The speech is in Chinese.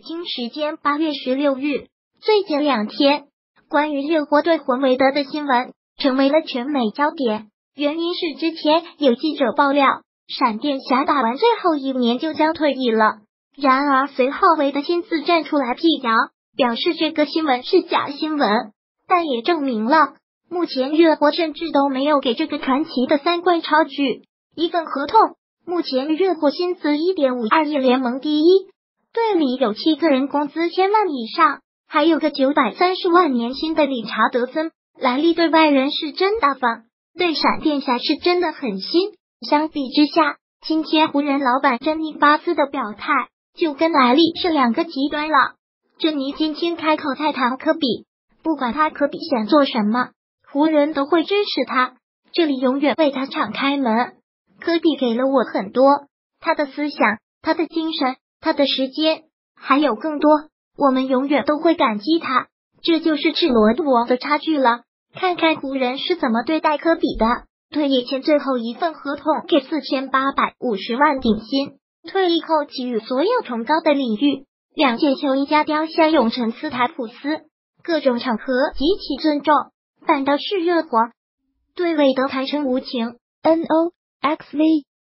京时间8月16日，最近2天，关于热火对魂韦德的新闻成为了全美焦点。原因是之前有记者爆料，闪电侠打完最后1年就将退役了。然而随后韦德亲自站出来辟谣，表示这个新闻是假新闻，但也证明了目前热火甚至都没有给这个传奇的3冠超巨一份合同。目前热火薪资 1.52 亿，联盟第一，队里有7个人工资1000万以上，还有个930万年薪的理查德森。莱利对外人是真大方，对闪电侠是真的狠心。相比之下，今天湖人老板珍妮巴斯的表态就跟莱利是2个极端了。珍妮今天开口在谈科比，不管他科比想做什么，湖人都会支持他，这里永远为他敞开门。科比给了我很多，他的思想，他的精神，他的时间，还有更多，我们永远都会感激他。这就是赤裸裸的差距了。看看湖人是怎么对待科比的，退役前最后一份合同给4850万顶薪，退役后给予所有崇高的礼遇，2件球衣加雕像永成斯台普斯，各种场合极其尊重。反倒是热火对韦德坦诚无情。NOXV